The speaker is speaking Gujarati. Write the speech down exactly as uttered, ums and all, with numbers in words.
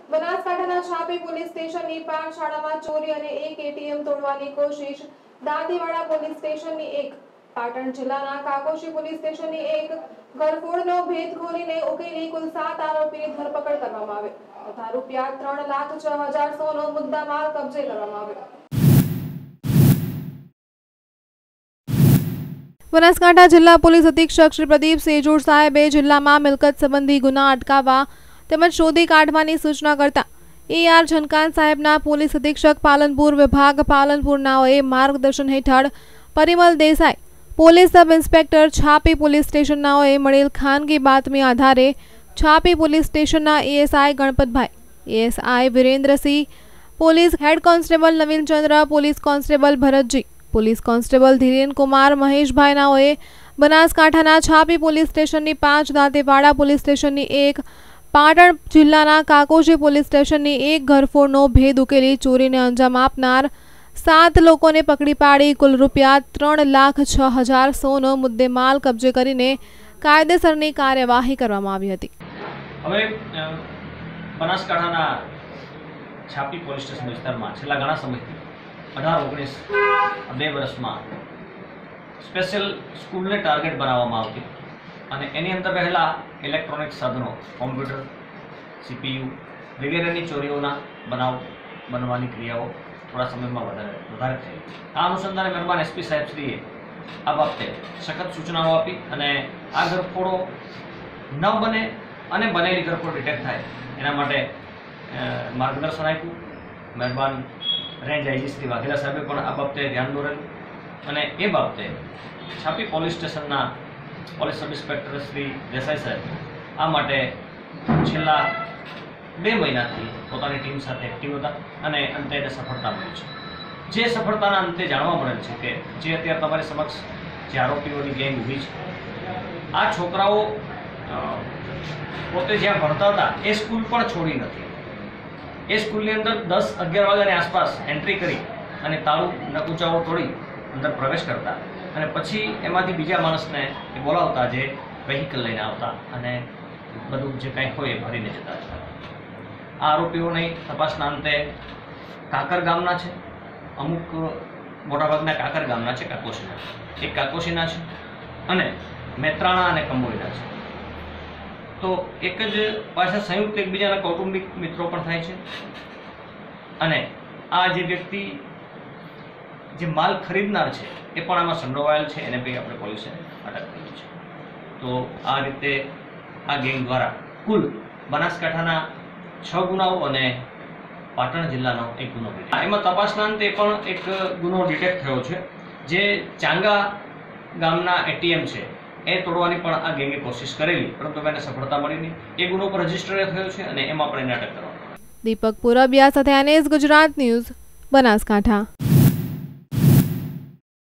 બનાસકાંઠાના છાપી પોલીસ સ્ટેશનની પાઠશાળામાં ચોરી અને એક એટીએમ તોડવાની કોશિશ, દાંતીવાડા પોલીસ સ્ટેશનની એક, પાટણ જિલ્લાના કાકોશી પોલીસ સ્ટેશનની એક ઘરફોડનો ભેદ ખોલીને ઉકેલી કુલ સાત આરોપીની ધરપકડ કરવામાં આવી તથા રૂપિયા ત્રણ લાખ છ હજાર સોનો મુદ્દામાલ કબજે કરવામાં આવ્યો। બનાસકાંઠા જિલ્લા પોલીસ અધિક્ષક શ્રી પ્રદીપસિંહ જોડ સાહેબે જિલ્લામાં મિલકત સંબંધી ગુના અટકાવવા તેમજ શોધી કાઢવાની સૂચના કરતા એ આર ઝનકાન સાહેબના પોલીસ અધિક્ષક પાલનપુર વિભાગ પાલનપુરનાઓએ માર્ગદર્શન હેઠળ Parimal Desai police sub inspector Chhapi police સ્ટેશનનાઓએ મળેલ ખાનગી બાતમી આધારે છાપી પોલીસ સ્ટેશનના ASI Ganpatbhai, ASI Virendrasinh, police head constable Navinchandra, police constable Bharatji, police constable Dhiren Kumar મહેશભાઈનાઓએ બનાસકાંઠાના છાપી પોલીસ સ્ટેશનની પાંચ, દાંતીવાડા પોલીસ સ્ટેશનની એક, પાટણ જિલ્લાના કાકોશી પોલીસ સ્ટેશનની એક ઘરફોડનો ભેદ ઉકેલી ચોરીને અંજામ આપનાર સાત લોકોને પકડી પાડી કુલ રૂપિયા ત્રણ લાખ છ હજાર સોનો મુદ્દેમાલ કબજે કરીને કાયદેસરની કાર્યવાહી કરવામાં આવી હતી। હવે બનાસકાંઠાના છાપી પોલીસ સ્ટેશન વિસ્તારમાં છેલ્લા ઘણા સમયથી અઢાર ઓગણીસ બે વર્ષમાં સ્પેશિયલ સ્કૂલને ટાર્ગેટ બનાવવામાં આવતી અને એની અંદર રહેલા ઇલેક્ટ્રોનિક સાધનો, કોમ્પ્યુટર, સીપીયુ વગેરેની ચોરીઓના બનાવ બનવાની ક્રિયાઓ થોડા સમયમાં વધારે વધારે થઈ। આ અનુસંધાને મહેરબાન એસપી સાહેબશ્રીએ આ બાબતે સખત સૂચનાઓ આપી અને આ ઘરફોડો ન બને અને બનેલી ઘરફોડ ડિટેક્ટ થાય એના માટે માર્ગદર્શન આપ્યું। મહેરબાન રેન્જ આઈજી શ્રી વાઘેલા સાહેબે પણ આ બાબતે ધ્યાન દોરેલું અને એ બાબતે છાપી પોલીસ સ્ટેશનના police sub inspector Shri Desai સાહેબ આ માટે છેલ્લા બે મહિનાથી પોતાની ટીમ સાથે એક્ટિવ હતા અને અંતે એને સફળતા મળી છે। જે સફળતાના અંતે જાણવા મળેલ છે કે જે અત્યારે તમારી સમક્ષ જે આરોપીઓની ગેંગ ઊભી છે, આ છોકરાઓ પોતે જ્યાં ભણતા હતા એ સ્કૂલ પણ છોડી નથી। એ સ્કૂલની અંદર દસ અગિયાર વાગ્યાની આસપાસ એન્ટ્રી કરી અને તાળું નકુચાઓ તોડી અંદર પ્રવેશ કરતા અને પછી એમાંથી બીજા માણસને એ બોલાવતા જે વ્હીકલ લઈને આવતા અને બધું જે કંઈ હોય એ ભરીને જતા હતા। આ આરોપીઓની તપાસના અંતે કાકર ગામના છે, અમુક મોટાભાગના કાકર ગામના છે, કાકોશીના એક કાકોશીના છે અને મેત્રાણા અને કંબોઈના છે। તો એક જ પાછા સંયુક્ત એકબીજાના કૌટુંબિક મિત્રો પણ થાય છે અને આ જે વ્યક્તિ જે માલ ખરીદનાર છે એ પણ આમાં સંડોવાયેલ છે, એને બી આપણે પોલીસે અટક કરી છે। તો આ રીતે આ ગેંગ દ્વારા કુલ બનાસકાંઠાના છ ગુનાઓ અને પાટણ જિલ્લાનો એક ગુનો મળ્યો। એમાં તપાસના અંતે પણ એક ગુનો ડિટેક્ટ થયો છે, જે ચાંગા ગામના એટીએમ છે એ તોડવાની પણ આ ગેંગે કોશિશ કરેલી, પરંતુ એને સફળતા મળી નહીં। એ ગુનો પર રજીસ્ટર થયો છે અને એમાં પણ એને અટક કરવામાં આવી। દીપક પુરબિયા સાથે એનએસ ગુજરાત ન્યૂઝ, બનાસકાંઠા।